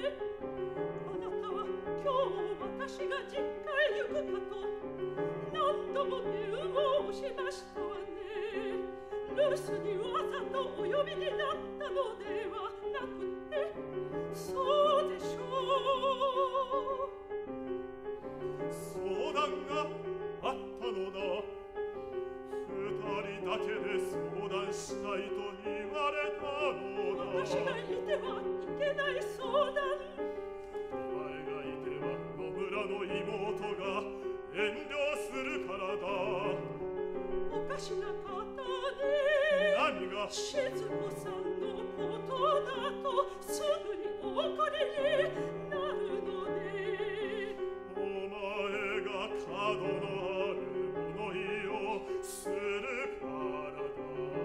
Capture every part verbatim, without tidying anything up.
あなたは今日私が実家へ行くかと何度も入門しましたわね。留守にわざとお呼びになったのではなくて、そうでしょう。 相談があったのだ。二人だけで相談したいと言われたのだ。 私がいてはいけない相談。 お前がいては野村の妹が遠慮するからだ。 おかしな方ね。 何が？ 静子さんのことだとすぐにお怒りになるのね。 お前が角のある物言いをするからだ。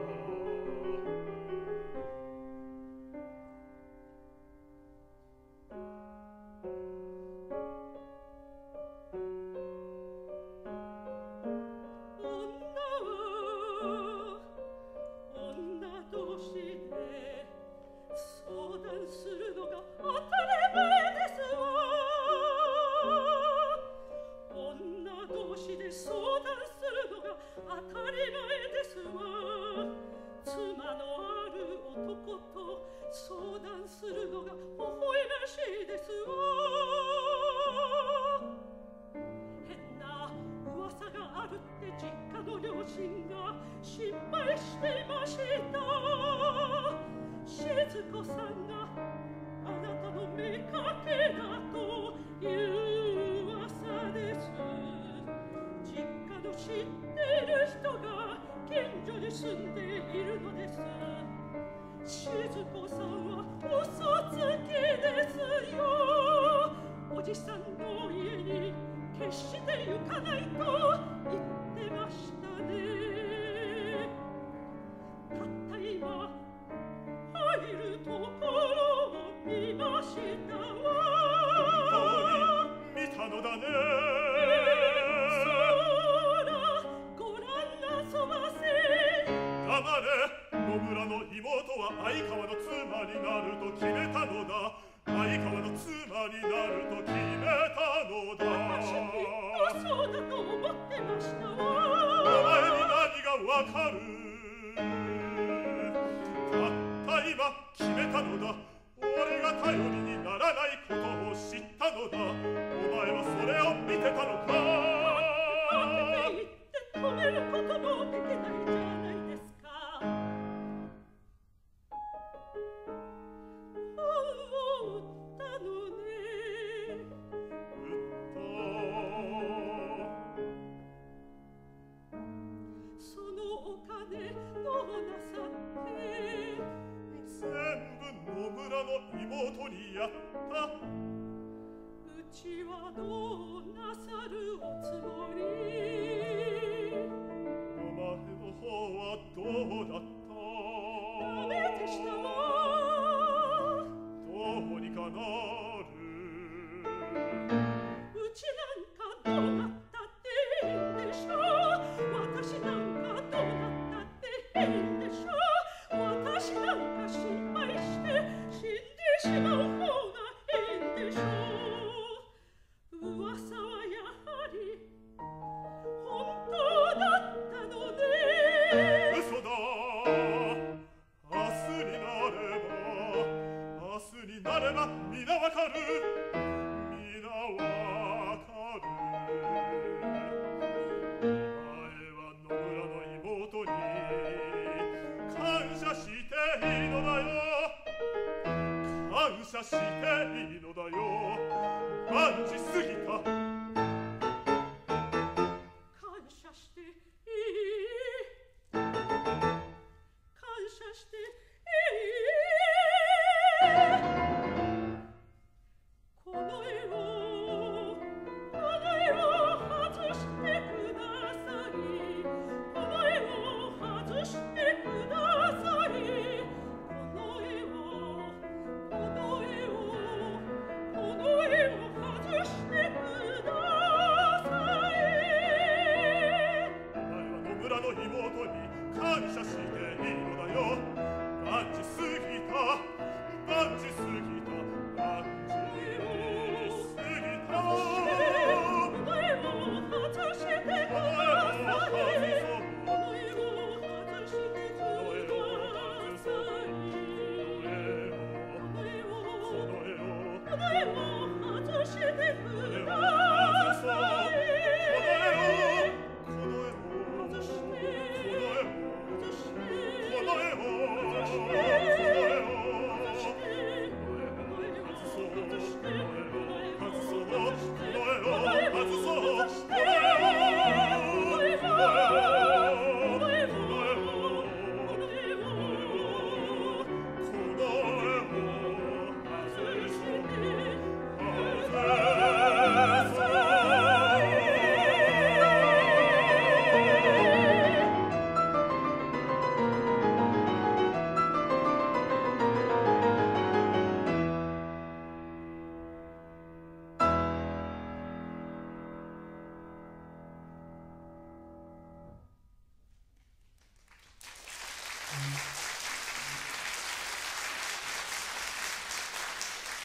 するのが当たり前ですわ。女同士で相談するのが当たり前ですわ。妻のある男と相談するのが微笑ましいですわ。変な噂があるって実家の両親が心配していました。静子さんがあなたの妾だという噂です。実家の知っている人が近所に住んでいるのです。静子さんは嘘つきですよ。おじさんの家に決して行かないと言ってましたね。たった今入るところを見ましたわ。 本当に見たのだね。 そらご覧なそばせ。 黙れ。野村の妹は相川の妻になると決めたのだ。相川の妻になると決めたのだ。 私きっとそうだと思ってましたわ。 お前に何がわかる。今決めたのだ。俺が頼りにならないことを知ったのだ。お前はそれを見てたのか。 待って言って止めることもできないじゃないですか。本を売ったのね。売った。そのお金どうなさって。 全部野村の妹にやった。 うちはどうなさるおつもり。 お前の方はどうだった。 ダメでしたわ。 どうにかなる。 うちなんかどうなったっていいんでしょう。私なんかどうなったっていいんでしょう。私なんか心配して死んでしまう方がいいんでしょう。噂はやはり本当だったのね。 嘘だ。明日になれば明日になれば皆わかる。皆わかる。お前は野村の妹に感謝していいのだよ。感謝していいのだよ。万事過ぎた。 感謝していい。感謝していい。この絵をこの絵を外してください。この絵を外してください。この絵をこの絵をこの絵を外してください。 お前は野村の妹に感謝していいのだよ。万事過ぎた。万事過ぎた。